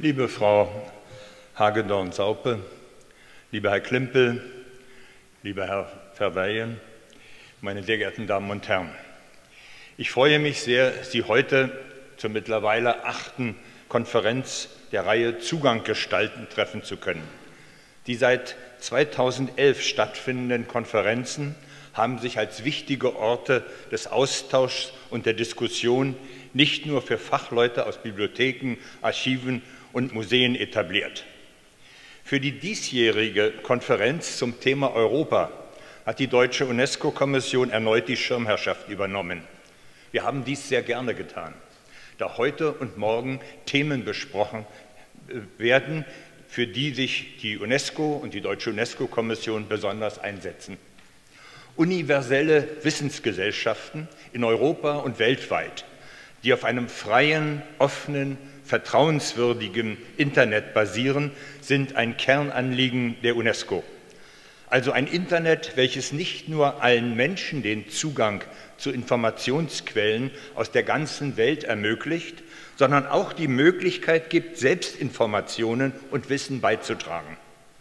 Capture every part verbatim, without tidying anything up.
Liebe Frau Hagedorn-Saupe, lieber Herr Klimpel, lieber Herr Verweyen, meine sehr geehrten Damen und Herren, ich freue mich sehr, Sie heute zur mittlerweile achten Konferenz der Reihe Zugang gestalten treffen zu können. Die seit zweitausendelf stattfindenden Konferenzen haben sich als wichtige Orte des Austauschs und der Diskussion nicht nur für Fachleute aus Bibliotheken, Archiven und Museen etabliert. Für die diesjährige Konferenz zum Thema Europa hat die Deutsche UNESCO-Kommission erneut die Schirmherrschaft übernommen. Wir haben dies sehr gerne getan, da heute und morgen Themen besprochen werden, für die sich die UNESCO und die Deutsche UNESCO-Kommission besonders einsetzen. Universelle Wissensgesellschaften in Europa und weltweit, die auf einem freien, offenen, vertrauenswürdigen Internet basieren, sind ein Kernanliegen der UNESCO. Also ein Internet, welches nicht nur allen Menschen den Zugang zu Informationsquellen aus der ganzen Welt ermöglicht, sondern auch die Möglichkeit gibt, Selbstinformationen und Wissen beizutragen.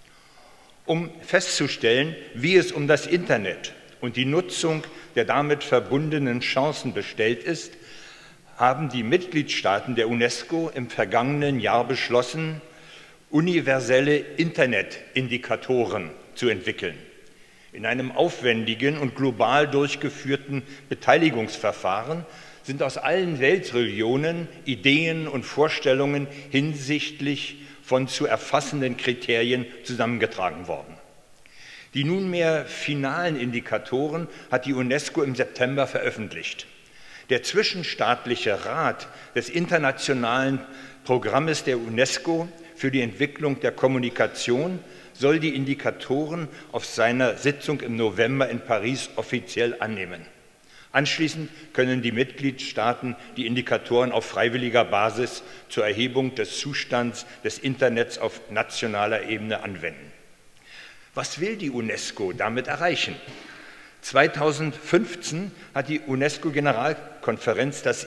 Um festzustellen, wie es um das Internet und die Nutzung der damit verbundenen Chancen bestellt ist, haben die Mitgliedstaaten der UNESCO im vergangenen Jahr beschlossen, universelle Internetindikatoren zu entwickeln. In einem aufwendigen und global durchgeführten Beteiligungsverfahren sind aus allen Weltregionen Ideen und Vorstellungen hinsichtlich von zu erfassenden Kriterien zusammengetragen worden. Die nunmehr finalen Indikatoren hat die UNESCO im September veröffentlicht. Der zwischenstaatliche Rat des internationalen Programmes der UNESCO für die Entwicklung der Kommunikation soll die Indikatoren auf seiner Sitzung im November in Paris offiziell annehmen. Anschließend können die Mitgliedstaaten die Indikatoren auf freiwilliger Basis zur Erhebung des Zustands des Internets auf nationaler Ebene anwenden. Was will die UNESCO damit erreichen? zweitausendfünfzehn hat die UNESCO-Generalkonferenz das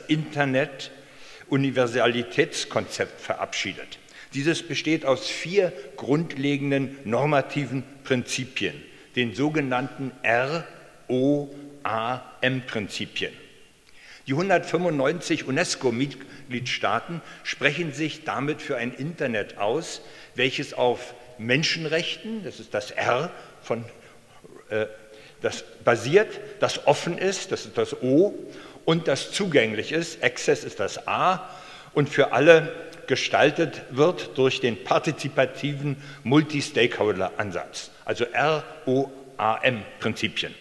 Internet-Universalitätskonzept verabschiedet. Dieses besteht aus vier grundlegenden normativen Prinzipien, den sogenannten R O A M-Prinzipien. Die hundertfünfundneunzig UNESCO-Mitgliedstaaten sprechen sich damit für ein Internet aus, welches auf Menschenrechten, das ist das R von äh, das basiert, das offen ist, das ist das O, und das zugänglich ist, Access ist das A, und für alle gestaltet wird durch den partizipativen Multi-Stakeholder-Ansatz, also R O A M-Prinzipien.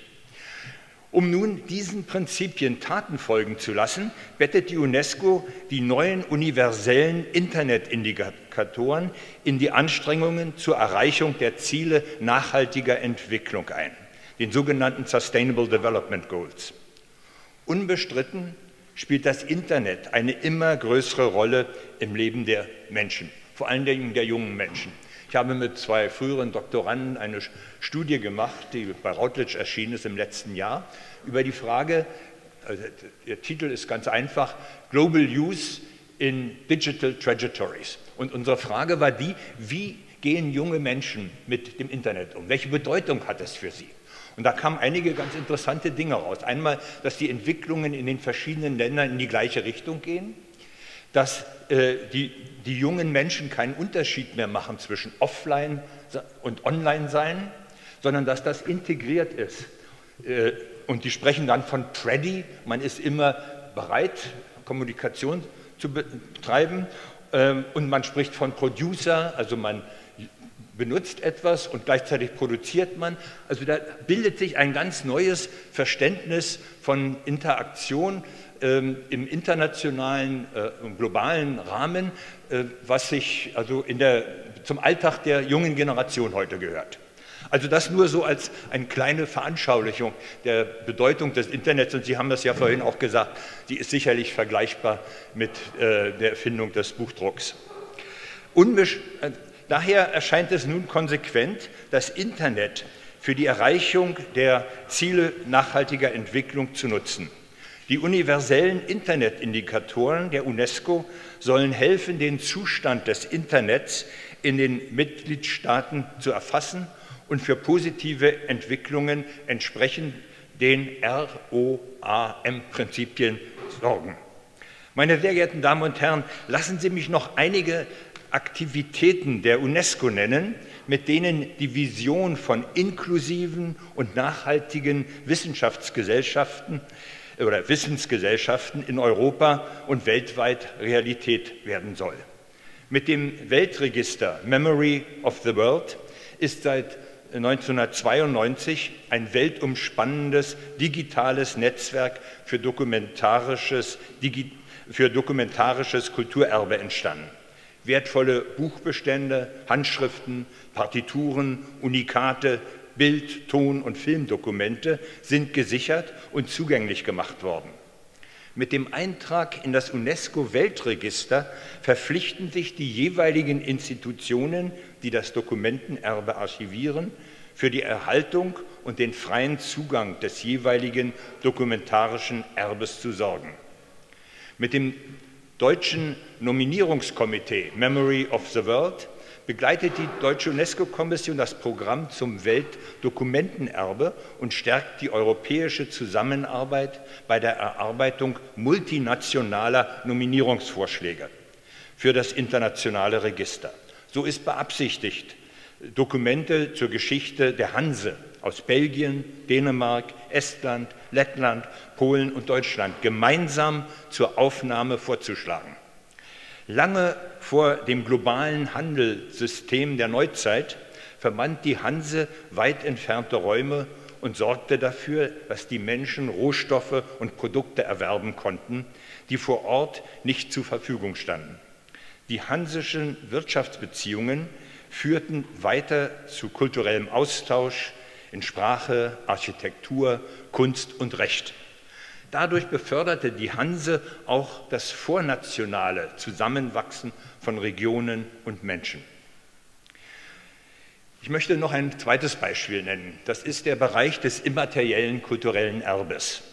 Um nun diesen Prinzipien Taten folgen zu lassen, bettet die UNESCO die neuen universellen Internetindikatoren in die Anstrengungen zur Erreichung der Ziele nachhaltiger Entwicklung ein, den sogenannten Sustainable Development Goals. Unbestritten spielt das Internet eine immer größere Rolle im Leben der Menschen, vor allen Dingen der jungen Menschen. Ich habe mit zwei früheren Doktoranden eine Studie gemacht, die bei Routledge erschienen ist im letzten Jahr, über die Frage, also der Titel ist ganz einfach, Global Use in Digital Trajectories. Und unsere Frage war die, wie gehen junge Menschen mit dem Internet um? Welche Bedeutung hat es für sie? Und da kamen einige ganz interessante Dinge raus. Einmal, dass die Entwicklungen in den verschiedenen Ländern in die gleiche Richtung gehen, dass äh, die, die jungen Menschen keinen Unterschied mehr machen zwischen Offline und Online-Sein, sondern dass das integriert ist. Äh, und die sprechen dann von Ready, man ist immer bereit, Kommunikation zu betreiben. Äh, und man spricht von Producer, also man benutzt etwas und gleichzeitig produziert man. Also da bildet sich ein ganz neues Verständnis von Interaktion ähm, im internationalen, äh, im globalen Rahmen, äh, was sich also in der, zum Alltag der jungen Generation heute gehört. Also das nur so als eine kleine Veranschaulichung der Bedeutung des Internets. Und Sie haben das ja vorhin auch gesagt, die ist sicherlich vergleichbar mit äh, der Erfindung des Buchdrucks. Unbesch äh, Daher erscheint es nun konsequent, das Internet für die Erreichung der Ziele nachhaltiger Entwicklung zu nutzen. Die universellen Internetindikatoren der UNESCO sollen helfen, den Zustand des Internets in den Mitgliedstaaten zu erfassen und für positive Entwicklungen entsprechend den R O A M-Prinzipien sorgen. Meine sehr geehrten Damen und Herren, lassen Sie mich noch einige Aktivitäten der UNESCO nennen, mit denen die Vision von inklusiven und nachhaltigen Wissenschaftsgesellschaften oder Wissensgesellschaften in Europa und weltweit Realität werden soll. Mit dem Weltregister Memory of the World ist seit neunzehnhundertzweiundneunzig ein weltumspannendes digitales Netzwerk für dokumentarisches, Digi für dokumentarisches Kulturerbe entstanden. Wertvolle Buchbestände, Handschriften, Partituren, Unikate, Bild-, Ton- und Filmdokumente sind gesichert und zugänglich gemacht worden. Mit dem Eintrag in das UNESCO-Weltregister verpflichten sich die jeweiligen Institutionen, die das Dokumentenerbe archivieren, für die Erhaltung und den freien Zugang des jeweiligen dokumentarischen Erbes zu sorgen. Mit dem deutschen Nominierungskomitee Memory of the World begleitet die Deutsche UNESCO-Kommission das Programm zum Weltdokumentenerbe und stärkt die europäische Zusammenarbeit bei der Erarbeitung multinationaler Nominierungsvorschläge für das internationale Register. So ist beabsichtigt, Dokumente zur Geschichte der Hanse aus Belgien, Dänemark, Estland, Lettland, Polen und Deutschland gemeinsam zur Aufnahme vorzuschlagen. Lange vor dem globalen Handelssystem der Neuzeit verband die Hanse weit entfernte Räume und sorgte dafür, dass die Menschen Rohstoffe und Produkte erwerben konnten, die vor Ort nicht zur Verfügung standen. Die hansischen Wirtschaftsbeziehungen führten weiter zu kulturellem Austausch in Sprache, Architektur, Kunst und Recht. Dadurch beförderte die Hanse auch das vornationale Zusammenwachsen von Regionen und Menschen. Ich möchte noch ein zweites Beispiel nennen. Das ist der Bereich des immateriellen kulturellen Erbes.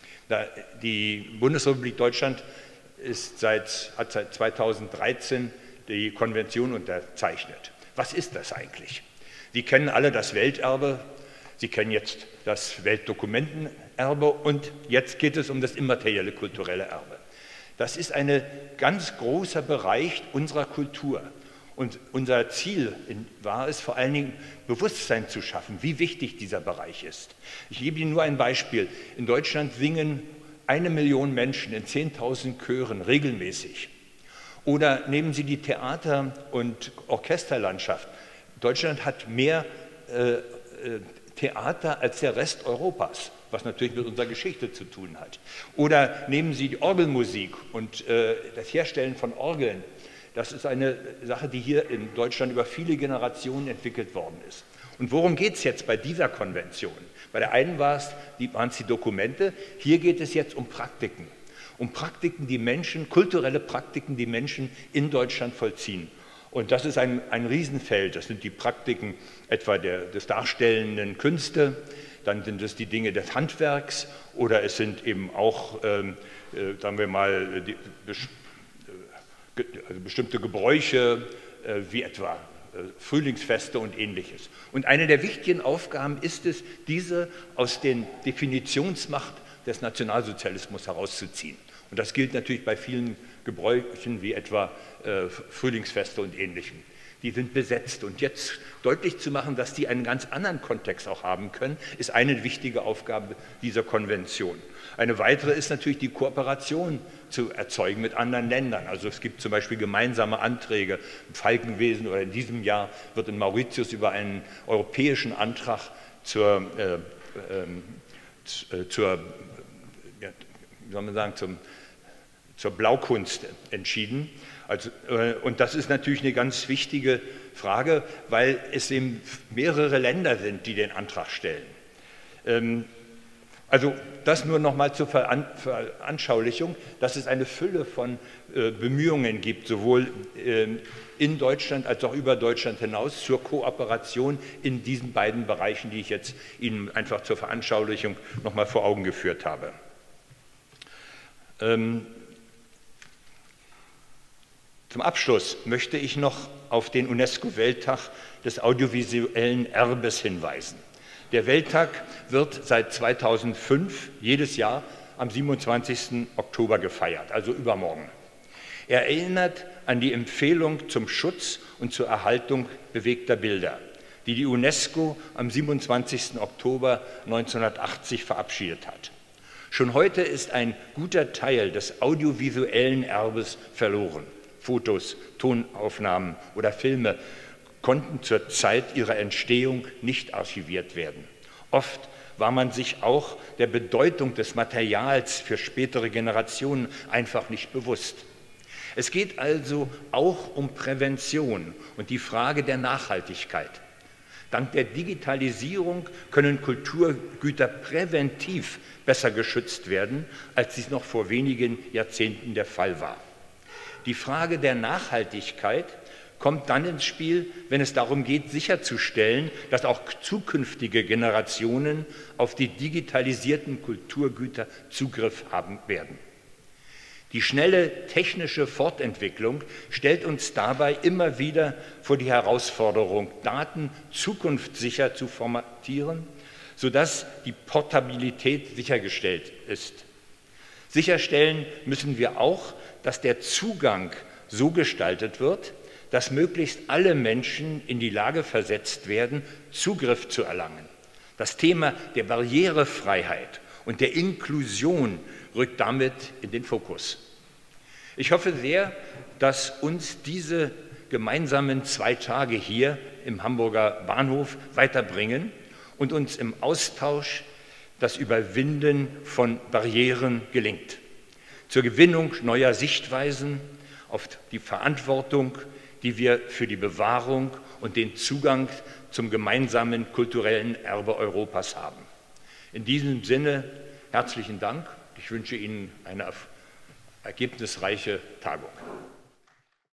Die Bundesrepublik Deutschland ist seit, hat seit zweitausenddreizehn die Konvention unterzeichnet. Was ist das eigentlich? Sie kennen alle das Welterbe, Sie kennen jetzt das Weltdokumentenerbe und jetzt geht es um das immaterielle kulturelle Erbe. Das ist ein ganz großer Bereich unserer Kultur. Und unser Ziel war es vor allen Dingen, Bewusstsein zu schaffen, wie wichtig dieser Bereich ist. Ich gebe Ihnen nur ein Beispiel. In Deutschland singen eine Million Menschen in zehntausend Chören regelmäßig. Oder nehmen Sie die Theater- und Orchesterlandschaft. Deutschland hat mehr äh, Theater als der Rest Europas, was natürlich mit unserer Geschichte zu tun hat. Oder nehmen Sie die Orgelmusik und äh, das Herstellen von Orgeln. Das ist eine Sache, die hier in Deutschland über viele Generationen entwickelt worden ist. Und worum geht es jetzt bei dieser Konvention? Bei der einen war es, die, waren es die Dokumente, hier geht es jetzt um Praktiken. Um Praktiken, die Menschen, kulturelle Praktiken, die Menschen in Deutschland vollziehen. Und das ist ein, ein Riesenfeld. Das sind die Praktiken etwa der, des darstellenden Künste, dann sind es die Dinge des Handwerks oder es sind eben auch, ähm, äh, sagen wir mal, die, äh, also bestimmte Gebräuche, äh, wie etwa äh, Frühlingsfeste und Ähnliches. Und eine der wichtigen Aufgaben ist es, diese aus den Definitionsmacht des Nationalsozialismus herauszuziehen. Und das gilt natürlich bei vielen Gebräuchen wie etwa äh, Frühlingsfeste und Ähnlichem. Die sind besetzt. Und jetzt deutlich zu machen, dass die einen ganz anderen Kontext auch haben können, ist eine wichtige Aufgabe dieser Konvention. Eine weitere ist natürlich die Kooperation zu erzeugen mit anderen Ländern. Also es gibt zum Beispiel gemeinsame Anträge im Falkenwesen oder in diesem Jahr wird in Mauritius über einen europäischen Antrag zur, äh, äh, zur ja, wie soll man sagen, zum zur Blaukunst entschieden. Also, äh, und das ist natürlich eine ganz wichtige Frage, weil es eben mehrere Länder sind, die den Antrag stellen. Ähm, also das nur noch mal zur Veran Veranschaulichung, dass es eine Fülle von äh, Bemühungen gibt, sowohl äh, in Deutschland als auch über Deutschland hinaus zur Kooperation in diesen beiden Bereichen, die ich jetzt Ihnen einfach zur Veranschaulichung noch mal vor Augen geführt habe. Ähm, zum Abschluss möchte ich noch auf den UNESCO-Welttag des audiovisuellen Erbes hinweisen. Der Welttag wird seit zweitausendfünf jedes Jahr am siebenundzwanzigsten Oktober gefeiert, also übermorgen. Er erinnert an die Empfehlung zum Schutz und zur Erhaltung bewegter Bilder, die die UNESCO am siebenundzwanzigsten Oktober neunzehnhundertachtzig verabschiedet hat. Schon heute ist ein guter Teil des audiovisuellen Erbes verloren. Fotos, Tonaufnahmen oder Filme konnten zur Zeit ihrer Entstehung nicht archiviert werden. Oft war man sich auch der Bedeutung des Materials für spätere Generationen einfach nicht bewusst. Es geht also auch um Prävention und die Frage der Nachhaltigkeit. Dank der Digitalisierung können Kulturgüter präventiv besser geschützt werden, als dies noch vor wenigen Jahrzehnten der Fall war. Die Frage der Nachhaltigkeit kommt dann ins Spiel, wenn es darum geht, sicherzustellen, dass auch zukünftige Generationen auf die digitalisierten Kulturgüter Zugriff haben werden. Die schnelle technische Fortentwicklung stellt uns dabei immer wieder vor die Herausforderung, Daten zukunftssicher zu formatieren, sodass die Portabilität sichergestellt ist. Sicherstellen müssen wir auch, dass der Zugang so gestaltet wird, dass möglichst alle Menschen in die Lage versetzt werden, Zugriff zu erlangen. Das Thema der Barrierefreiheit und der Inklusion rückt damit in den Fokus. Ich hoffe sehr, dass uns diese gemeinsamen zwei Tage hier im Hamburger Bahnhof weiterbringen und uns im Austausch das Überwinden von Barrieren gelingt. Zur Gewinnung neuer Sichtweisen auf die Verantwortung, die wir für die Bewahrung und den Zugang zum gemeinsamen kulturellen Erbe Europas haben. In diesem Sinne herzlichen Dank. Ich wünsche Ihnen eine ergebnisreiche Tagung.